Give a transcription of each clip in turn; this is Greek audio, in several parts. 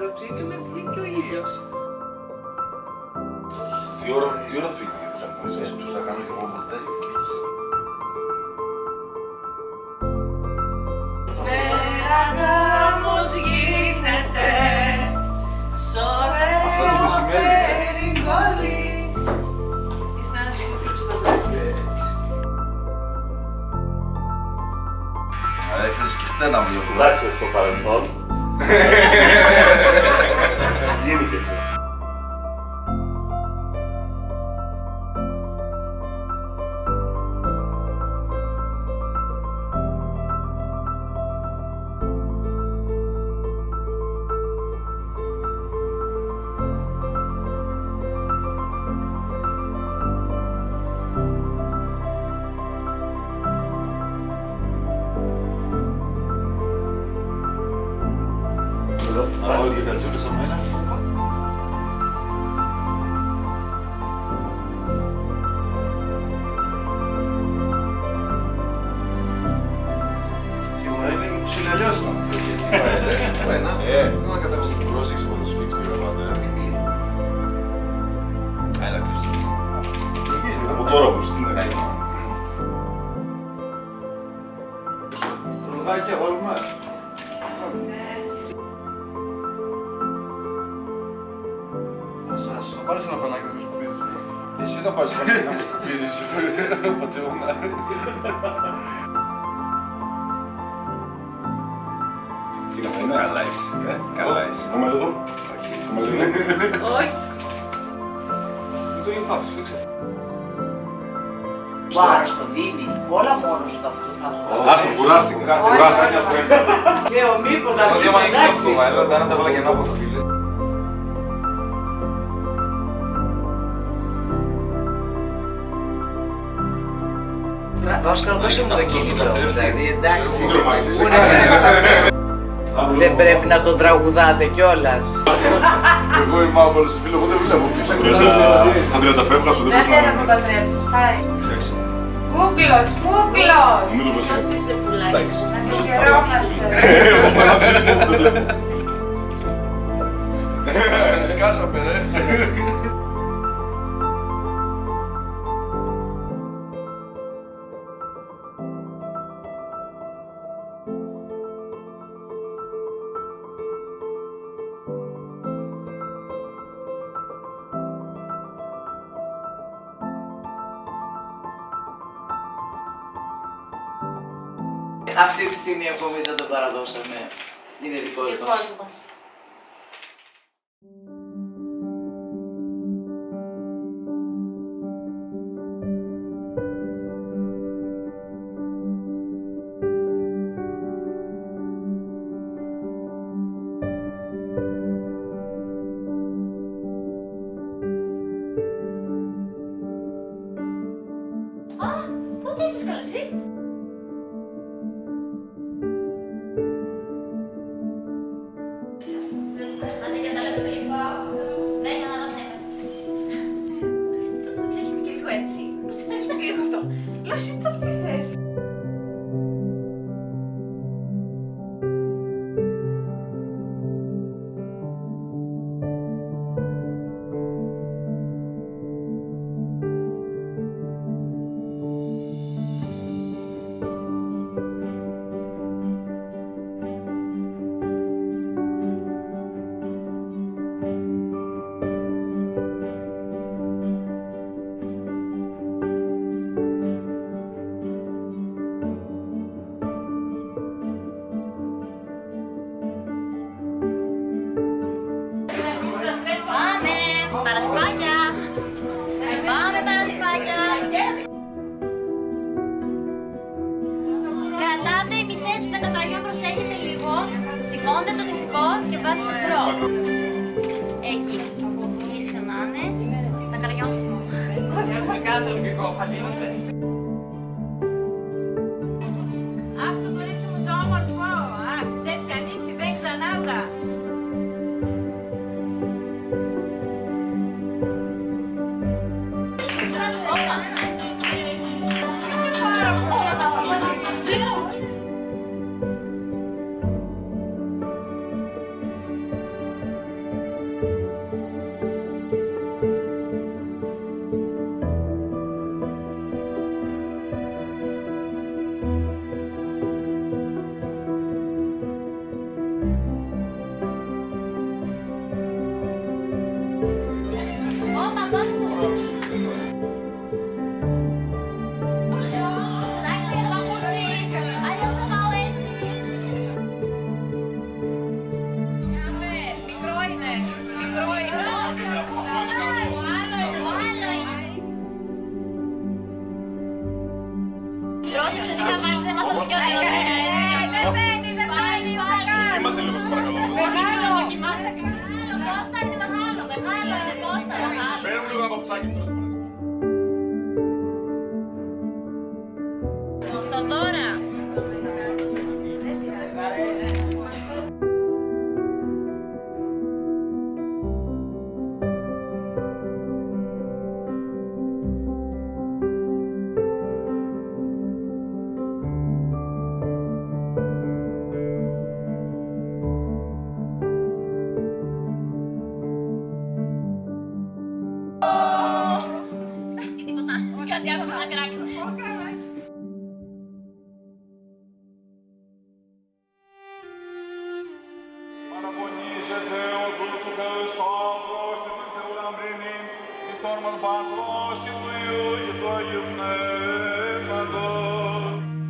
ξενερωθήκαμε, βγήκε και ο ήλιος. Τι ώρα θα φύγει, τους θα κάνω και εγώ μοντέλ. Πέρα γάμος γίνεται, σωρεύει Αυτό το μεσημέρι. κόλλη. Είσαι ένας κούκλος στο βράδυ. Αλλά έφερε σκεφτέ να μου Τουλάχιστον στο παρελθόν. Γίνει και αυτό. Όλοι οι κατσούλες στο μένα. Σίγουρα είναι που είναι αλλιώς να μου φύγει έτσι πάει, Να κατέβεις την πρόσεξη που θα σου φίξει την γραμμάτα. Έλα κλείστο. Από τώρα που στην Ελλάδα. Τρολγάκια βάλουμε. Θα πάρεις ένα πανάκι να με σκουπίζεις. Εσύ θα πάρεις πανάκι να με σκουπίζεις. Πατεώνα. Καλά είσαι. Καλά είσαι. Κάμε λίγο. Όχι. Κάμε λίγο. Όχι. Μην το νιώθεις, φίξε. Βάρος τον δίνει, όλα μόνος του αυτό θα πω. Άστα, κουράστηκα. Λέω μήπως να Το πεις διάμα είναι εντάξει. το βαέλο, τα ένα τα βάλα και από το φίλε. Όσκαρ, δώσε μου το κίνητρο, δηλαδή, εντάξει. Πού Δεν πρέπει να τον τραγουδάτε κιόλας. Εγώ είμαι άβολος, φίλο, εγώ δεν βλέπω πίσω. Στα 30 φεύγα σου δεν Δεν μπορείς θέλω να τον παντρέψεις, πάει. Κούκλος, κούκλος! Νομίζω πως Ποιος είσαι πουλάκι. εντάξει. Να σε χαιρόμαστε. Σκάσαμε, ρε. Αυτή τη στιγμή ακόμη δεν το παραδώσαμε. Είναι δικό Δικός μας. μας. Α, πότε ήρθες καλά εσύ? Άντε για τα λέμε σε λίγο. Ναι, για να δώσω. Πώς θα το πιάσουμε και λίγο έτσι. Πώς θα πιάσουμε και λίγο αυτό. Λέω εσύ τώρα τι θες. Πάμε, παραδειφάκια. Πάμε, παραδειφάκια. Κρατάτε οι μισές με το κραγιόν, προσέχετε λίγο. Σηκώνετε το νηφικό και βάζετε το φρό. Εκεί. Ίσιο να είναι. Τα κραγιόν σας μόνο. Αχ, το κορίτσι μου το όμορφο. Αχ, τέτοια νύχτη δεν ξανάβρα. ένα παπουτσάκι μου τώρα. Θοδώρα. Σκάθηκε τίποτα. Κάτι άκουσα να κράξει. Παραπονίζεται ο δούλος του Θεού Σταύρος και του Θεού Λαμπρινή, εις το όνομα του Πατρός και του Υιού και του Αγίου Πνεύματος.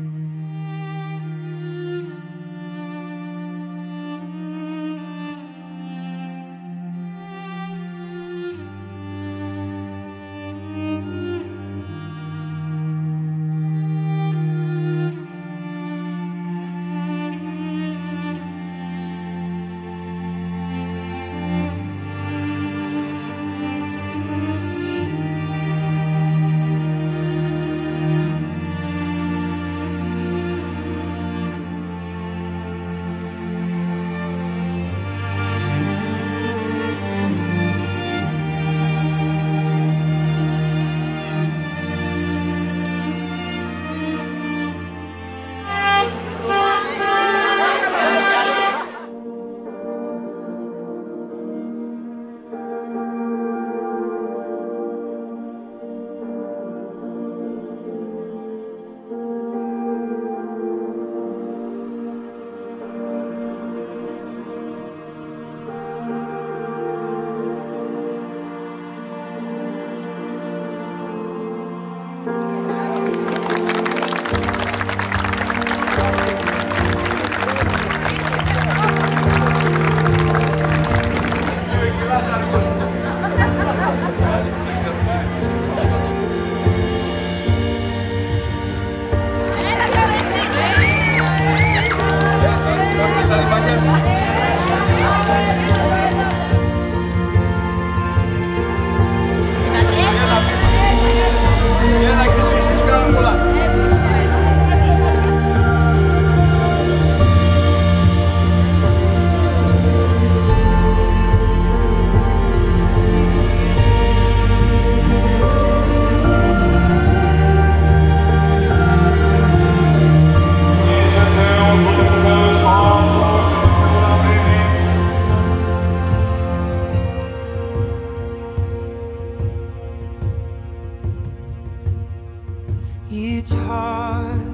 You taught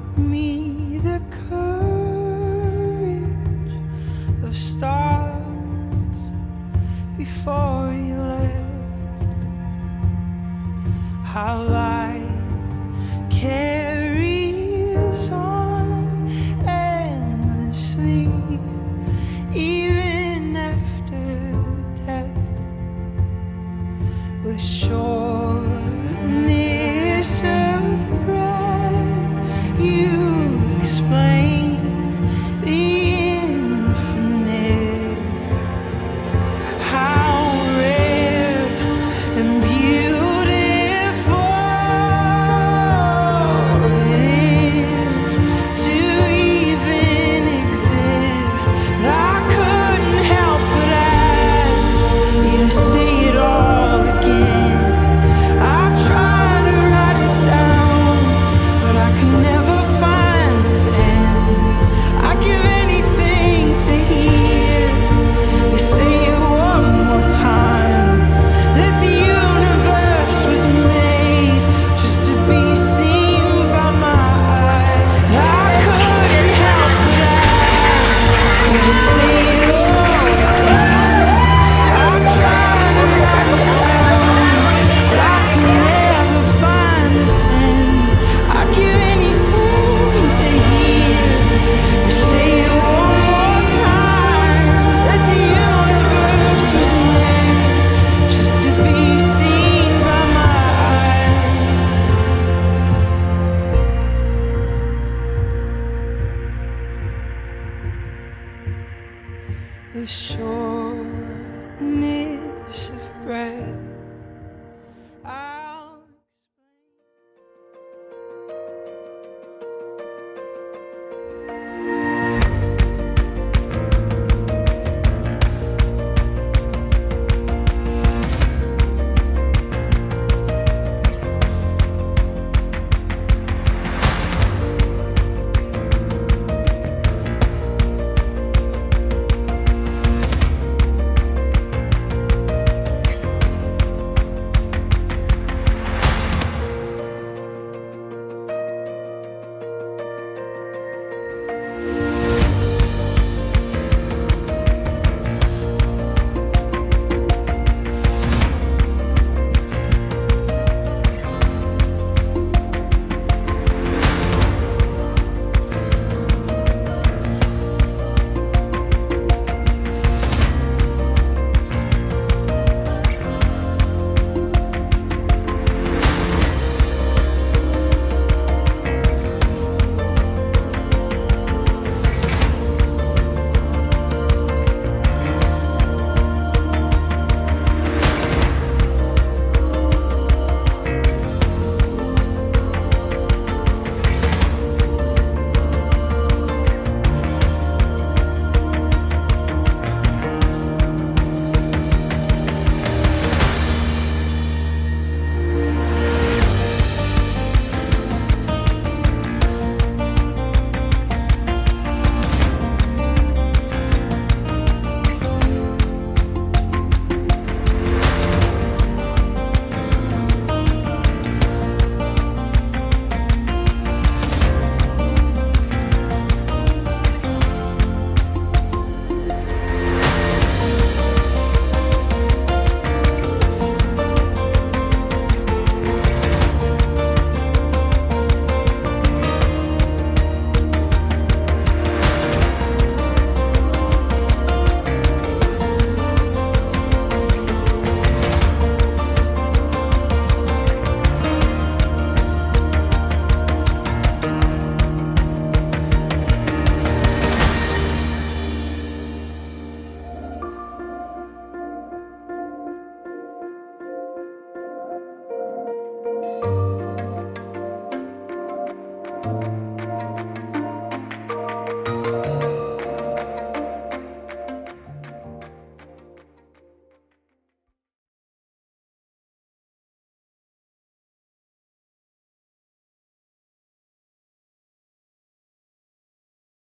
me the courage of stars before you left. How light carries on endlessly, even after death, with sureness of breath. You explain the infinite, how rare and beautiful it is to even exist. I couldn't help but ask you to say it all again. I tried to write it down, but I could never find the pen. I'd give anything to hear you say it one more time, that the universe was made just to be seen by my eyes. I couldn't help but ask you to say it all again. I tried to write it down, but I could never find the pen. I'd give anything to hear you say it one more time, that the universe was made just to be seen by my eyes. The shortness of breath